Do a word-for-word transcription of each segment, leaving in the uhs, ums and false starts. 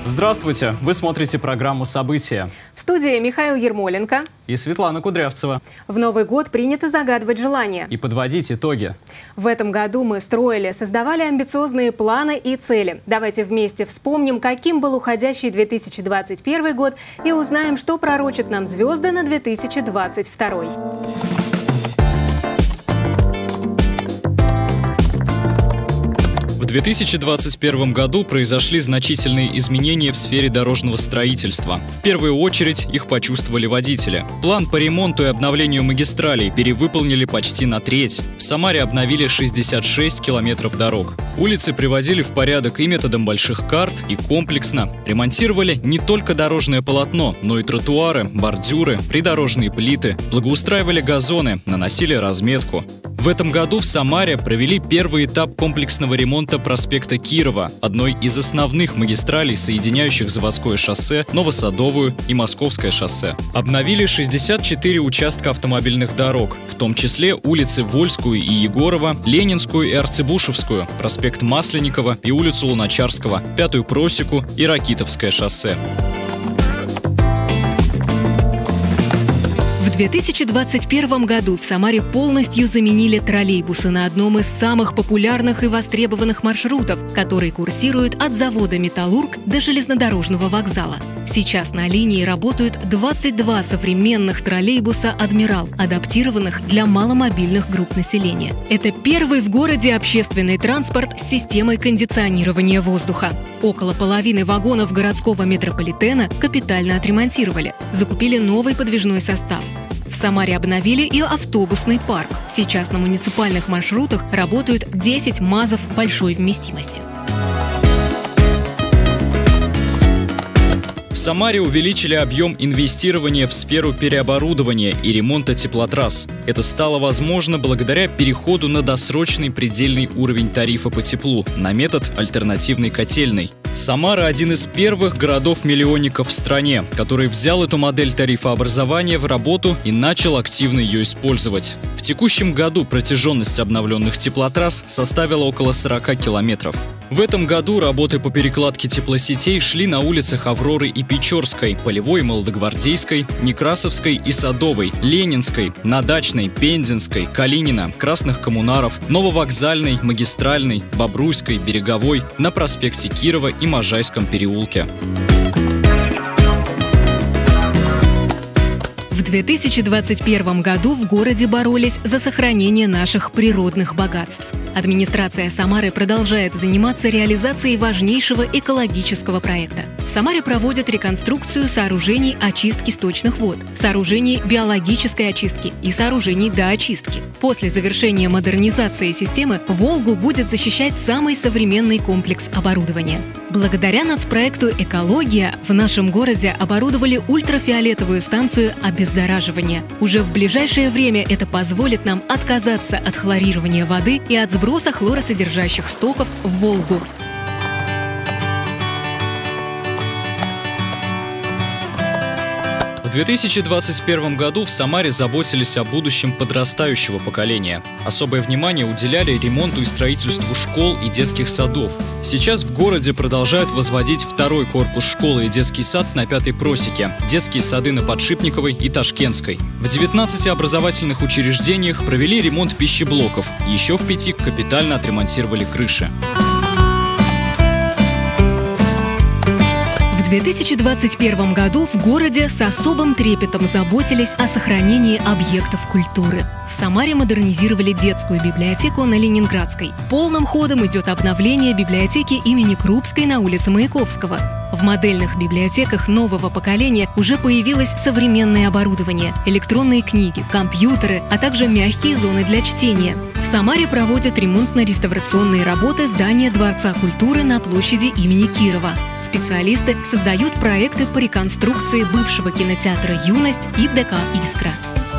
Здравствуйте! Вы смотрите программу «События». В студии Михаил Ермоленко и Светлана Кудрявцева. В Новый год принято загадывать желания и подводить итоги. В этом году мы строили, создавали амбициозные планы и цели. Давайте вместе вспомним, каким был уходящий две тысячи двадцать первый год, и узнаем, что пророчат нам звезды на две тысячи двадцать второй. В две тысячи двадцать первом году произошли значительные изменения в сфере дорожного строительства. В первую очередь их почувствовали водители. План по ремонту и обновлению магистралей перевыполнили почти на треть. В Самаре обновили шестьдесят шесть километров дорог. Улицы приводили в порядок и методом больших карт, и комплексно. Ремонтировали не только дорожное полотно, но и тротуары, бордюры, придорожные плиты, благоустраивали газоны, наносили разметку. В этом году в Самаре провели первый этап комплексного ремонта проспекта Кирова, одной из основных магистралей, соединяющих заводское шоссе, Новосадовую и Московское шоссе. Обновили шестьдесят четыре участка автомобильных дорог, в том числе улицы Вольскую и Егорова, Ленинскую и Арцебушевскую, проспект Масленникова и улицу Луначарского, Пятую Просеку и Ракитовское шоссе. В две тысячи двадцать первом году в Самаре полностью заменили троллейбусы на одном из самых популярных и востребованных маршрутов, который курсирует от завода «Металлург» до железнодорожного вокзала. Сейчас на линии работают двадцать два современных троллейбуса «Адмирал», адаптированных для маломобильных групп населения. Это первый в городе общественный транспорт с системой кондиционирования воздуха. Около половины вагонов городского метрополитена капитально отремонтировали, закупили новый подвижной состав. В Самаре обновили и автобусный парк. Сейчас на муниципальных маршрутах работают десять МАЗов большой вместимости. В Самаре увеличили объем инвестирования в сферу переоборудования и ремонта теплотрасс. Это стало возможно благодаря переходу на досрочный предельный уровень тарифа по теплу на метод альтернативной котельной. Самара – один из первых городов-миллионников в стране, который взял эту модель тарифообразования в работу и начал активно ее использовать. В текущем году протяженность обновленных теплотрасс составила около сорока километров. В этом году работы по перекладке теплосетей шли на улицах Авроры и Печорской, Полевой и Молодогвардейской, Некрасовской и Садовой, Ленинской, на Дачной, Пензенской, Калинина, Красных Коммунаров, Нововокзальной, Магистральной, Бобруйской, Береговой, на проспекте Кирова и Можайском переулке. В две тысячи двадцать первом году в городе боролись за сохранение наших природных богатств. Администрация Самары продолжает заниматься реализацией важнейшего экологического проекта. В Самаре проводят реконструкцию сооружений очистки сточных вод, сооружений биологической очистки и сооружений доочистки. После завершения модернизации системы Волгу будет защищать самый современный комплекс оборудования. Благодаря нацпроекту «Экология» в нашем городе оборудовали ультрафиолетовую станцию обеззараживания. Уже в ближайшее время это позволит нам отказаться от хлорирования воды и от сброса хлоросодержащих стоков в Волгу. В две тысячи двадцать первом году в Самаре заботились о будущем подрастающего поколения. Особое внимание уделяли ремонту и строительству школ и детских садов. Сейчас в городе продолжают возводить второй корпус школы и детский сад на Пятой Просеке, детские сады на Подшипниковой и Ташкентской. В девятнадцати образовательных учреждениях провели ремонт пищеблоков, еще в пяти капитально отремонтировали крыши. В две тысячи двадцать первом году в городе с особым трепетом заботились о сохранении объектов культуры. В Самаре модернизировали детскую библиотеку на Ленинградской. Полным ходом идет обновление библиотеки имени Крупской на улице Маяковского. В модельных библиотеках нового поколения уже появилось современное оборудование, электронные книги, компьютеры, а также мягкие зоны для чтения. В Самаре проводят ремонтно-реставрационные работы здания Дворца культуры на площади имени Кирова. Специалисты создают проекты по реконструкции бывшего кинотеатра «Юность» и ДК «Искра».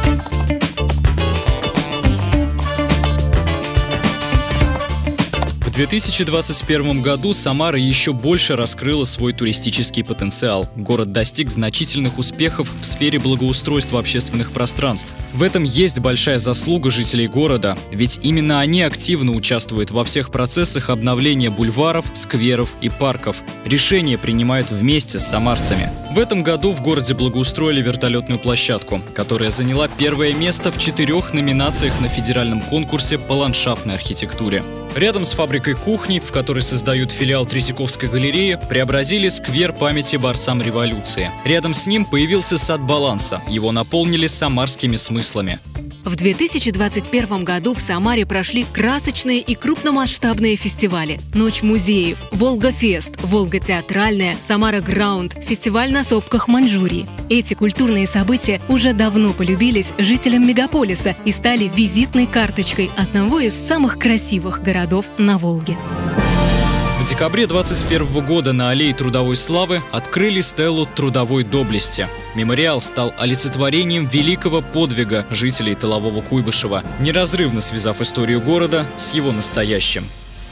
В две тысячи двадцать первом году Самара еще больше раскрыла свой туристический потенциал. Город достиг значительных успехов в сфере благоустройства общественных пространств. В этом есть большая заслуга жителей города, ведь именно они активно участвуют во всех процессах обновления бульваров, скверов и парков. Решения принимают вместе с самарцами. В этом году в городе благоустроили вертолетную площадку, которая заняла первое место в четырех номинациях на федеральном конкурсе по ландшафтной архитектуре. Рядом с фабрикой кухни, в которой создают филиал Третьяковской галереи, преобразили сквер памяти борцам революции. Рядом с ним появился сад баланса. Его наполнили самарскими смыслами. В две тысячи двадцать первом году в Самаре прошли красочные и крупномасштабные фестивали. Ночь музеев, Волга-фест, Волга-театральная, Самара-граунд, фестиваль на сопках Маньчжурии. Эти культурные события уже давно полюбились жителям мегаполиса и стали визитной карточкой одного из самых красивых городов на Волге. В декабре двадцать первого года на Аллее Трудовой Славы открыли стелу трудовой доблести. Мемориал стал олицетворением великого подвига жителей тылового Куйбышева, неразрывно связав историю города с его настоящим.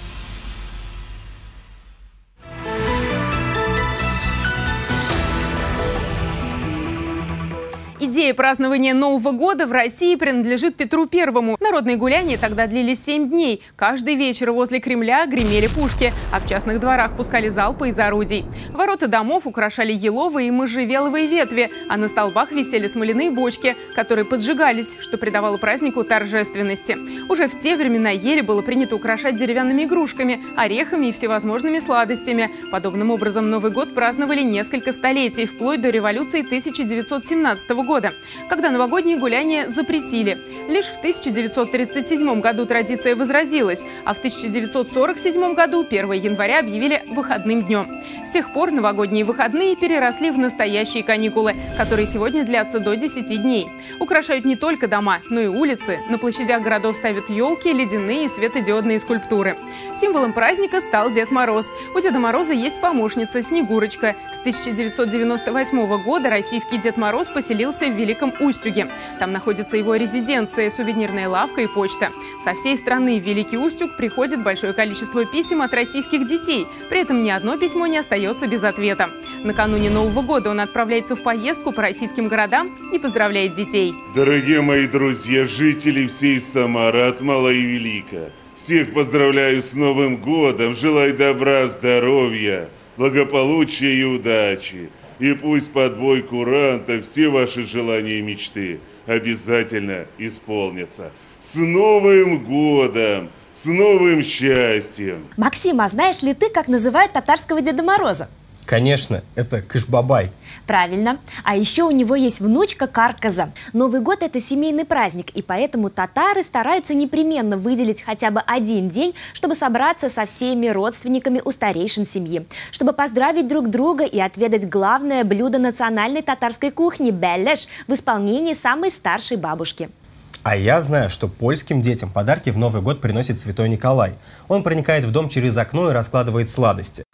Идея празднования Нового года в России принадлежит Петру Первому. Народные гуляния тогда длились семь дней. Каждый вечер возле Кремля гремели пушки, а в частных дворах пускали залпы из орудий. Ворота домов украшали еловые и можжевеловые ветви, а на столбах висели смоляные бочки, которые поджигались, что придавало празднику торжественности. Уже в те времена ели было принято украшать деревянными игрушками, орехами и всевозможными сладостями. Подобным образом Новый год праздновали несколько столетий, вплоть до революции тысяча девятьсот семнадцатого года. Когда новогодние гуляния запретили. Лишь в тысяча девятьсот тридцать седьмом году традиция возродилась, а в тысяча девятьсот сорок седьмом году первое января объявили выходным днем. С тех пор новогодние выходные переросли в настоящие каникулы, которые сегодня длятся до десяти дней. Украшают не только дома, но и улицы. На площадях городов ставят елки, ледяные и светодиодные скульптуры. Символом праздника стал Дед Мороз. У Деда Мороза есть помощница Снегурочка. С тысяча девятьсот девяносто восьмого года российский Дед Мороз поселился в Великом Устюге. Там находится его резиденция, сувенирная лавка и почта. Со всей страны в Великий Устюг приходит большое количество писем от российских детей. При этом ни одно письмо не остается без ответа. Накануне Нового года он отправляется в поездку по российским городам и поздравляет детей. Дорогие мои друзья, жители всей Самары, от мала и велика, всех поздравляю с Новым годом, желаю добра, здоровья, благополучия и удачи. И пусть под бой курантов все ваши желания и мечты обязательно исполнятся. С Новым годом! С новым счастьем! Максим, а знаешь ли ты, как называют татарского Деда Мороза? Конечно, это Кыш-бабай. Правильно. А еще у него есть внучка Карказа. Новый год – это семейный праздник, и поэтому татары стараются непременно выделить хотя бы один день, чтобы собраться со всеми родственниками у старейшин семьи, чтобы поздравить друг друга и отведать главное блюдо национальной татарской кухни – беляш в исполнении самой старшей бабушки. А я знаю, что польским детям подарки в Новый год приносит Святой Николай. Он проникает в дом через окно и раскладывает сладости.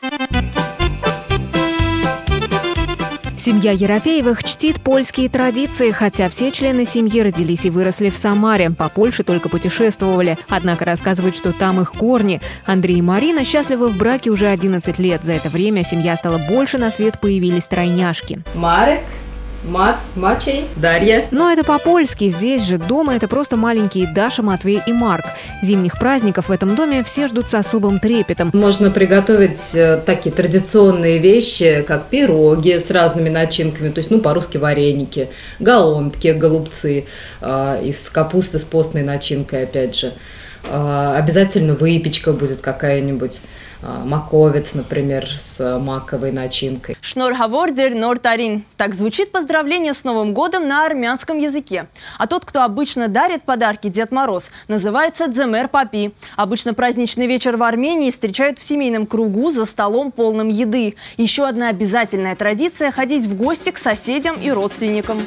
Семья Ерофеевых чтит польские традиции, хотя все члены семьи родились и выросли в Самаре. По Польше только путешествовали. Однако рассказывают, что там их корни. Андрей и Марина счастливы в браке уже одиннадцать лет. За это время семья стала больше, на свет появились тройняшки. Марек. Мат, Мачей, Дарья. Но это по-польски. Здесь же дома это просто маленькие Даша, Матвей и Марк. Зимних праздников в этом доме все ждут с особым трепетом. Можно приготовить такие традиционные вещи, как пироги с разными начинками, то есть, ну, по-русски вареники, голомбки, голубцы э, из капусты с постной начинкой, опять же. Э, обязательно выпечка будет какая-нибудь. Маковец, например, с маковой начинкой. Шнорхавордер Нортарин. Так звучит поздравление с Новым годом на армянском языке. А тот, кто обычно дарит подарки Дед Мороз, называется Дземер Папи. Обычно праздничный вечер в Армении встречают в семейном кругу за столом полным еды. Еще одна обязательная традиция – ходить в гости к соседям и родственникам.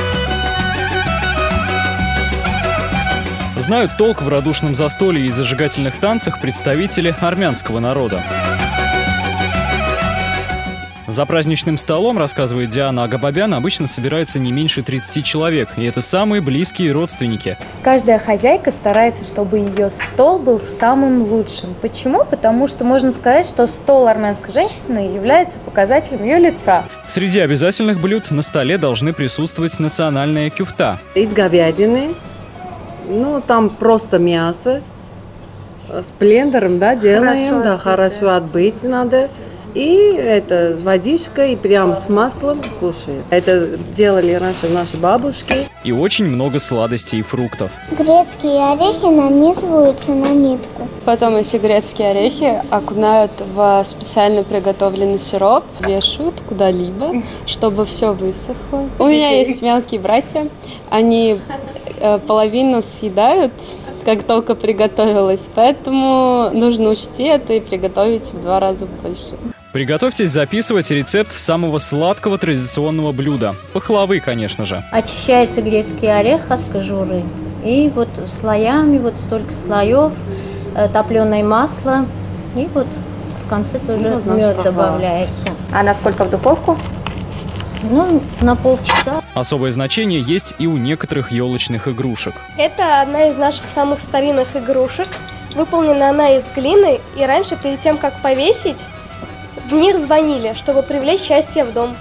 Знают толк в радушном застолье и зажигательных танцах представители армянского народа. За праздничным столом, рассказывает Диана Агабабян, обычно собирается не меньше тридцати человек, и это самые близкие родственники. Каждая хозяйка старается, чтобы ее стол был самым лучшим. Почему? Потому что можно сказать, что стол армянской женщины является показателем ее лица. Среди обязательных блюд на столе должны присутствовать национальная кюфта. Из говядины, ну там просто мясо, с блендером, да, делаем, хорошо, да, хорошо отбыть надо. И это с водичкой, прям с маслом кушаем. Это делали раньше наши бабушки. И очень много сладостей и фруктов. Грецкие орехи нанизываются на нитку. Потом эти грецкие орехи окунают в специально приготовленный сироп, вешают куда-либо, чтобы все высохло. У меня есть мелкие братья, они половину съедают, как только приготовилась, поэтому нужно учти это и приготовить в два раза больше. Приготовьтесь записывать рецепт самого сладкого традиционного блюда. Пахлавы, конечно же. Очищается грецкий орех от кожуры. И вот слоями, вот столько слоев, топленое масло. И вот в конце тоже ну, мед добавляется. А на сколько в духовку? Ну, на полчаса. Особое значение есть и у некоторых елочных игрушек. Это одна из наших самых старинных игрушек. Выполнена она из глины. И раньше, перед тем, как повесить, в них звонили, чтобы привлечь счастье в дом.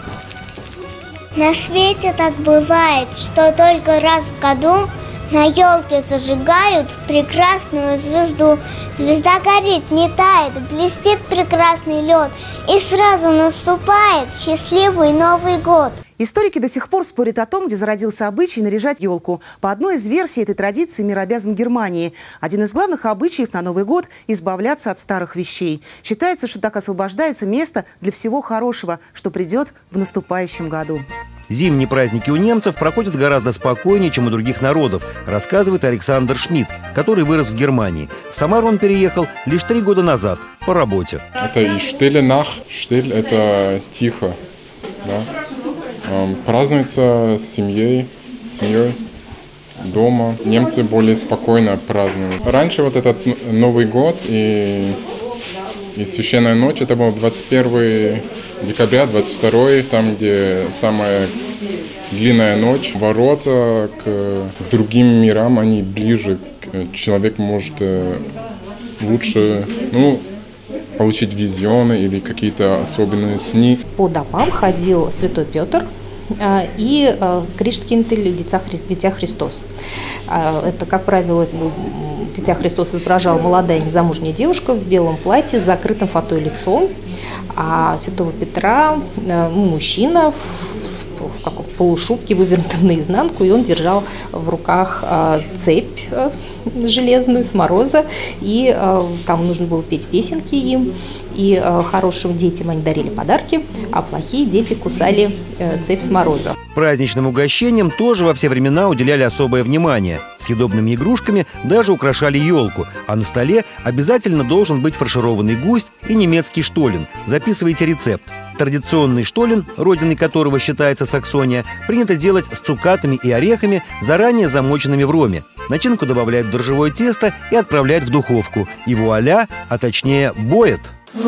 На свете так бывает, что только раз в году на елке зажигают прекрасную звезду. Звезда горит, не тает, блестит прекрасный лед. И сразу наступает счастливый Новый год. Историки до сих пор спорят о том, где зародился обычай наряжать елку. По одной из версий этой традиции мир обязан Германии. Один из главных обычаев на Новый год – избавляться от старых вещей. Считается, что так освобождается место для всего хорошего, что придет в наступающем году. Зимние праздники у немцев проходят гораздо спокойнее, чем у других народов, рассказывает Александр Шмидт, который вырос в Германии. В Самару он переехал лишь три года назад по работе. Это и Stille Nacht. Still – это тихо. Да? Празднуется с семьей, семьей, дома. Немцы более спокойно празднуют. Раньше вот этот Новый год и, и Священная ночь, это был двадцать первого декабря, двадцать второго, там, где самая длинная ночь. Ворота к, к другим мирам, они ближе. Человек может лучше, ну, получить визионы или какие-то особенные сны. По домам ходил святой Петр и Кришткинтель, Дитя, Дитя Христос. Это, как правило, Дитя Христос изображал молодая незамужняя девушка в белом платье с закрытым фатой лицом, а святого Петра мужчина в каком полушубке, вывернутом наизнанку, и он держал в руках цепь железную с мороза, и э, там нужно было петь песенки им, и э, хорошим детям они дарили подарки, а плохие дети кусали э, цепь с мороза. Праздничным угощениям тоже во все времена уделяли особое внимание. Съедобными игрушками даже украшали елку, а на столе обязательно должен быть фаршированный гусь и немецкий штолен. Записывайте рецепт. Традиционный штолен, родиной которого считается Саксония, принято делать с цукатами и орехами, заранее замоченными в роме. Начинку добавляют в дрожжевое тесто и отправляют в духовку. И вуаля, а точнее боет.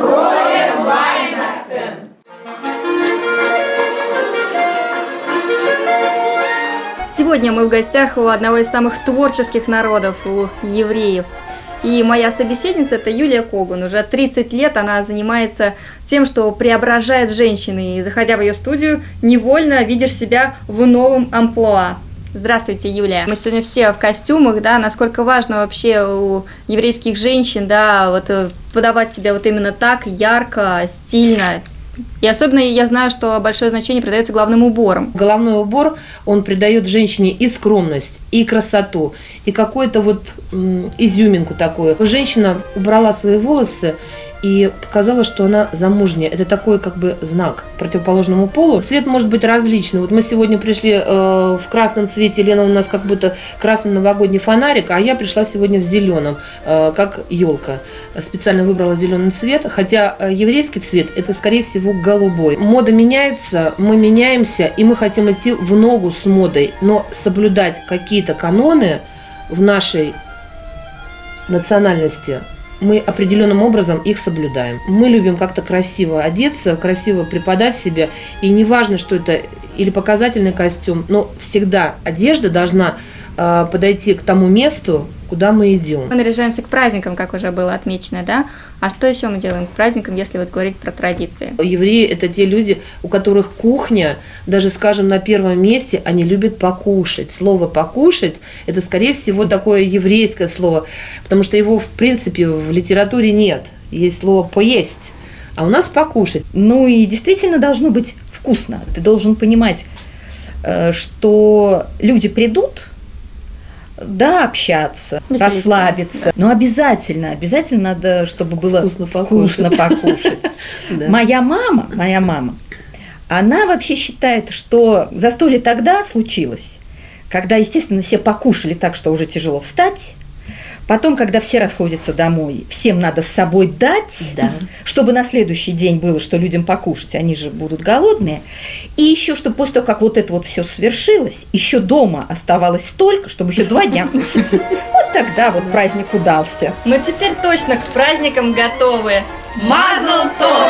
Сегодня мы в гостях у одного из самых творческих народов, у евреев. И моя собеседница – это Юлия Коган. Уже тридцать лет она занимается тем, что преображает женщины. И, заходя в ее студию, невольно видишь себя в новом амплуа. Здравствуйте, Юлия. Мы сегодня все в костюмах, да, насколько важно вообще у еврейских женщин, да, вот подавать себя вот именно так, ярко, стильно. И особенно я знаю, что большое значение придается головным уборам. Головной убор, он придает женщине и скромность, и красоту, и какую-то вот м, изюминку такую. Женщина убрала свои волосы и показала, что она замужняя. Это такой как бы знак противоположному полу. Цвет может быть различный. Вот мы сегодня пришли э, в красном цвете, Лена у нас как будто красный новогодний фонарик, а я пришла сегодня в зеленом, э, как елка. Специально выбрала зеленый цвет, хотя э, еврейский цвет это скорее всего голубой. Мода меняется, мы меняемся, и мы хотим идти в ногу с модой, но соблюдать какие-то каноны в нашей национальности мы определенным образом их соблюдаем. Мы любим как-то красиво одеться, красиво преподать себя. И неважно, что это или показательный костюм, но всегда одежда должна э, подойти к тому месту, куда мы идем. Мы наряжаемся к праздникам, как уже было отмечено, да? А что еще мы делаем к праздникам, если вот говорить про традиции? Евреи – это те люди, у которых кухня, даже, скажем, на первом месте, они любят покушать. Слово «покушать» – это, скорее всего, такое еврейское слово, потому что его, в принципе, в литературе нет. Есть слово «поесть», а у нас «покушать». Ну и действительно должно быть вкусно. Ты должен понимать, что люди придут, да, общаться, веселиться, расслабиться. Но обязательно, обязательно надо, чтобы было вкусно покушать. Вкусно покушать. Моя мама, моя мама, она вообще считает, что застолье тогда случилось, когда, естественно, все покушали так, что уже тяжело встать. Потом, когда все расходятся домой, всем надо с собой дать, да, чтобы на следующий день было, что людям покушать, они же будут голодные. И еще, чтобы после того, как вот это вот все свершилось, еще дома оставалось столько, чтобы еще два дня кушать. Вот тогда вот праздник удался. Ну теперь точно к праздникам готовы. Мазал тов!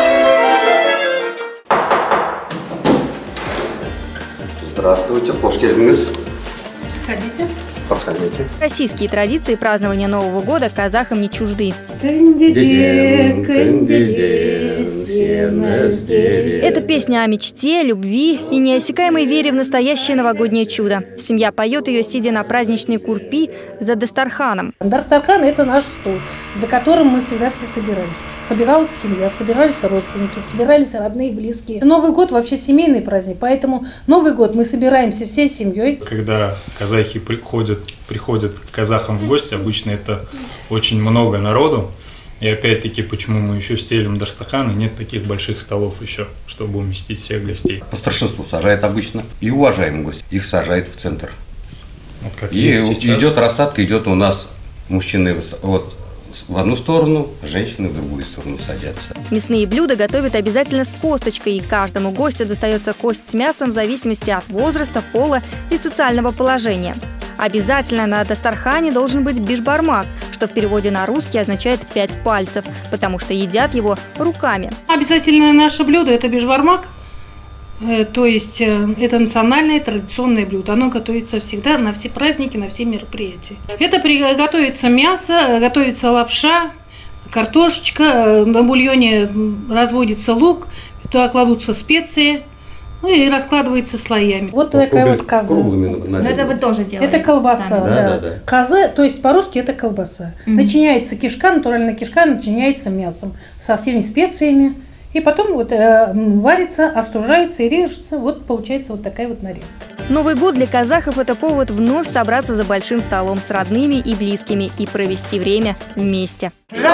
Здравствуйте, хош келдиңиз. Ходите. Проходите. Российские традиции празднования Нового года казахам не чужды. Это песня о мечте, любви и неиссякаемой вере в настоящее новогоднее чудо. Семья поет ее, сидя на праздничной курпи за дастарханом. Дастархан – это наш стол, за которым мы всегда все собирались. Собиралась семья, собирались родственники, собирались родные и близкие. Новый год вообще семейный праздник, поэтому Новый год мы собираемся всей семьей. Когда казахи приходят, приходят к казахам в гости, обычно это очень много народу. И опять-таки, почему мы еще стелим дастархан, и нет таких больших столов еще, чтобы уместить всех гостей. По старшинству сажают обычно, и уважаемые гости, их сажают в центр. Вот как и сейчас. Идет рассадка, идет у нас мужчины вот в одну сторону, женщины в другую сторону садятся. Мясные блюда готовят обязательно с косточкой, и каждому гостю достается кость с мясом в зависимости от возраста, пола и социального положения. Обязательно на дастархане должен быть бишбармак, что в переводе на русский означает «пять пальцев», потому что едят его руками. Обязательно наше блюдо – это бишбармак, то есть это национальное традиционное блюдо. Оно готовится всегда на все праздники, на все мероприятия. Это готовится мясо, готовится лапша, картошечка, на бульоне разводится лук, туда кладутся специи. Ну и раскладывается слоями. Вот ну, такая вот коза. Это вы тоже делаете? Это колбаса, да. Да, да, да. Коза, то есть по-русски это колбаса. Mm-hmm. Начиняется кишка, натуральная кишка начиняется мясом со всеми специями. И потом вот э, варится, остужается и режется. Вот получается вот такая вот нарезка. Новый год для казахов – это повод вновь собраться за большим столом с родными и близкими и провести время вместе.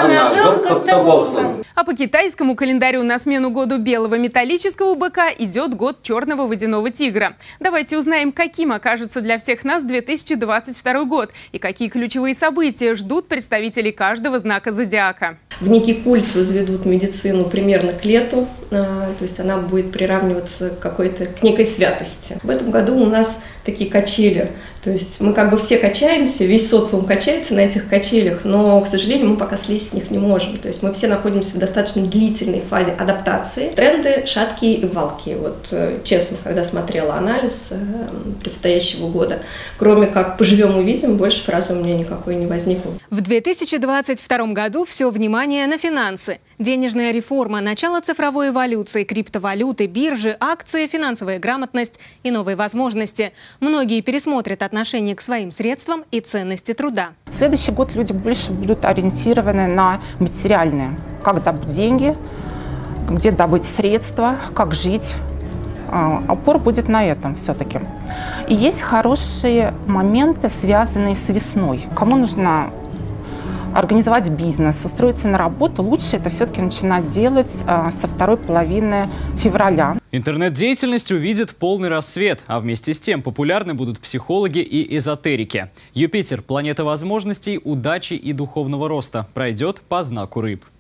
А по китайскому календарю на смену году белого металлического быка идет год черного водяного тигра. Давайте узнаем, каким окажется для всех нас две тысячи двадцать второй год и какие ключевые события ждут представителей каждого знака зодиака. В некий культ возведут медицину примерно к лету, то есть она будет приравниваться к какой-то к некой святости. В этом году у нас такие качели. То есть мы как бы все качаемся, весь социум качается на этих качелях, но, к сожалению, мы пока слезть с них не можем. То есть мы все находимся в достаточно длительной фазе адаптации. Тренды шаткие и валкие. Вот честно, когда смотрела анализ предстоящего года, кроме как «поживем увидим», больше фразы у меня никакой не возникло. В две тысячи двадцать втором году все внимание на финансы. Денежная реформа, начало цифровой эволюции, криптовалюты, биржи, акции, финансовая грамотность и новые возможности. Многие пересмотрят отношение к своим средствам и ценности труда. В следующий год люди больше будут ориентированы на материальное. Как добыть деньги, где добыть средства, как жить. Упор будет на этом все-таки. И есть хорошие моменты, связанные с весной. Кому нужно организовать бизнес, устроиться на работу, лучше это все-таки начинать делать а, со второй половины февраля. Интернет-деятельность увидит полный рассвет, а вместе с тем популярны будут психологи и эзотерики. Юпитер – планета возможностей, удачи и духовного роста, пройдет по знаку рыб.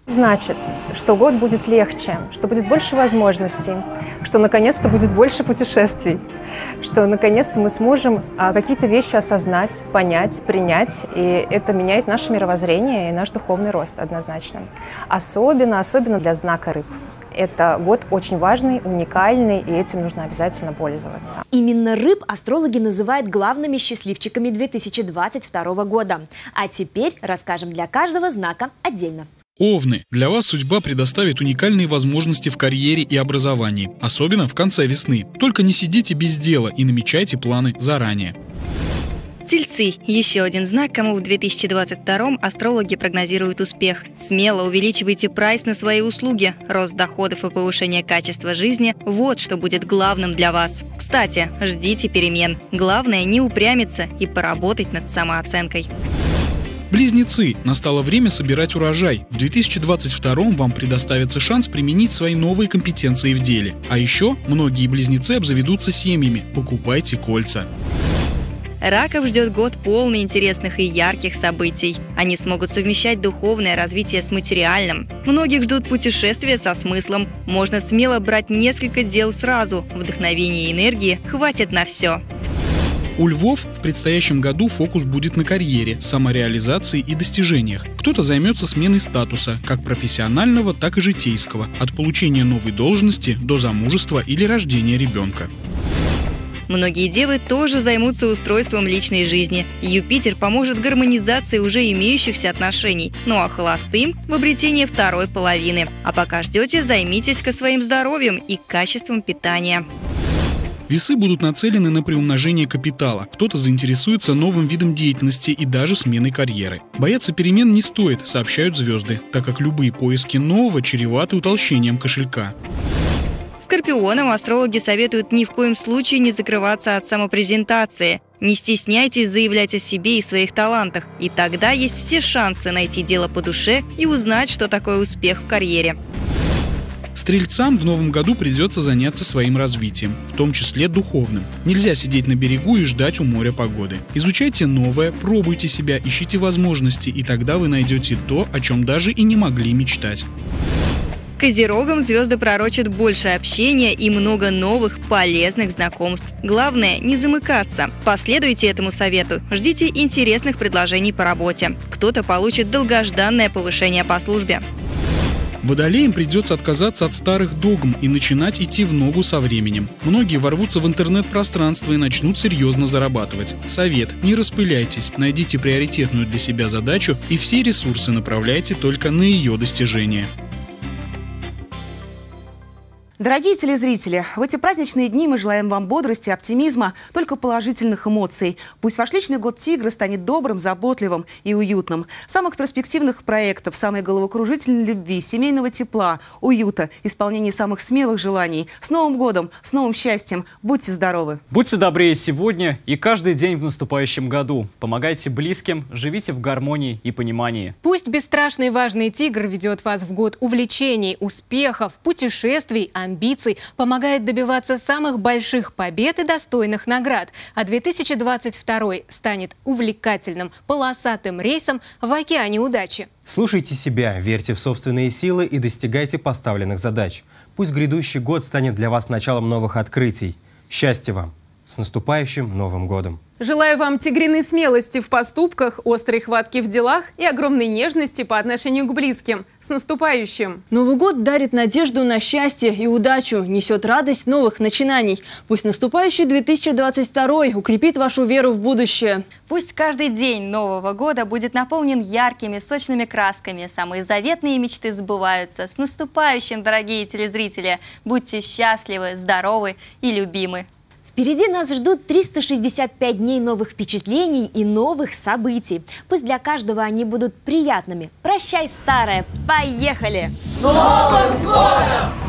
Значит, что год будет легче, что будет больше возможностей, что наконец-то будет больше путешествий, что наконец-то мы сможем а, какие-то вещи осознать, понять, принять, и это меняет наше мировоззрение и наш духовный рост однозначно. Особенно, особенно для знака рыб. Это год очень важный, уникальный, и этим нужно обязательно пользоваться. Именно рыб астрологи называют главными счастливчиками две тысячи двадцать второго года. А теперь расскажем для каждого знака отдельно. Овны. Для вас судьба предоставит уникальные возможности в карьере и образовании, особенно в конце весны. Только не сидите без дела и намечайте планы заранее. Тельцы – еще один знак, кому в две тысячи двадцать втором астрологи прогнозируют успех. Смело увеличивайте прайс на свои услуги. Рост доходов и повышение качества жизни – вот что будет главным для вас. Кстати, ждите перемен. Главное – не упрямиться и поработать над самооценкой. Близнецы. Настало время собирать урожай. В две тысячи двадцать втором вам предоставится шанс применить свои новые компетенции в деле. А еще многие близнецы обзаведутся семьями. Покупайте кольца. Раков ждет год полный интересных и ярких событий. Они смогут совмещать духовное развитие с материальным. Многих ждут путешествия со смыслом. Можно смело брать несколько дел сразу. Вдохновения и энергии хватит на все. У львов в предстоящем году фокус будет на карьере, самореализации и достижениях. Кто-то займется сменой статуса, как профессионального, так и житейского, от получения новой должности до замужества или рождения ребенка. Многие девы тоже займутся устройством личной жизни. Юпитер поможет гармонизации уже имеющихся отношений, ну а холостым – в обретении второй половины. А пока ждете, займитесь-ка своим здоровьем и качеством питания. Весы будут нацелены на приумножение капитала. Кто-то заинтересуется новым видом деятельности и даже сменой карьеры. Бояться перемен не стоит, сообщают звезды, так как любые поиски нового чреваты утолщением кошелька. Скорпионам астрологи советуют ни в коем случае не закрываться от самопрезентации. Не стесняйтесь заявлять о себе и своих талантах, и тогда есть все шансы найти дело по душе и узнать, что такое успех в карьере. Стрельцам в новом году придется заняться своим развитием, в том числе духовным. Нельзя сидеть на берегу и ждать у моря погоды. Изучайте новое, пробуйте себя, ищите возможности, и тогда вы найдете то, о чем даже и не могли мечтать. Козерогам звезды пророчат больше общения и много новых полезных знакомств. Главное – не замыкаться. Последуйте этому совету. Ждите интересных предложений по работе. Кто-то получит долгожданное повышение по службе. Водолеям придется отказаться от старых догм и начинать идти в ногу со временем. Многие ворвутся в интернет-пространство и начнут серьезно зарабатывать. Совет – не распыляйтесь, найдите приоритетную для себя задачу и все ресурсы направляйте только на ее достижение. Дорогие телезрители, в эти праздничные дни мы желаем вам бодрости, оптимизма, только положительных эмоций. Пусть ваш личный год тигра станет добрым, заботливым и уютным. Самых перспективных проектов, самой головокружительной любви, семейного тепла, уюта, исполнения самых смелых желаний. С Новым годом, с новым счастьем. Будьте здоровы. Будьте добрее сегодня и каждый день в наступающем году. Помогайте близким, живите в гармонии и понимании. Пусть бесстрашный и важный тигр ведет вас в год увлечений, успехов, путешествий, амбиций, помогает добиваться самых больших побед и достойных наград. А две тысячи двадцать второй станет увлекательным, полосатым рейсом в океане удачи. Слушайте себя, верьте в собственные силы и достигайте поставленных задач. Пусть грядущий год станет для вас началом новых открытий. Счастья вам! С наступающим Новым годом! Желаю вам тигриной смелости в поступках, острой хватки в делах и огромной нежности по отношению к близким. С наступающим! Новый год дарит надежду на счастье и удачу, несет радость новых начинаний. Пусть наступающий две тысячи двадцать второй укрепит вашу веру в будущее. Пусть каждый день Нового года будет наполнен яркими, сочными красками. Самые заветные мечты сбываются. С наступающим, дорогие телезрители! Будьте счастливы, здоровы и любимы! Впереди нас ждут триста шестьдесят пять дней новых впечатлений и новых событий. Пусть для каждого они будут приятными. Прощай, старое! Поехали! С Новым годом!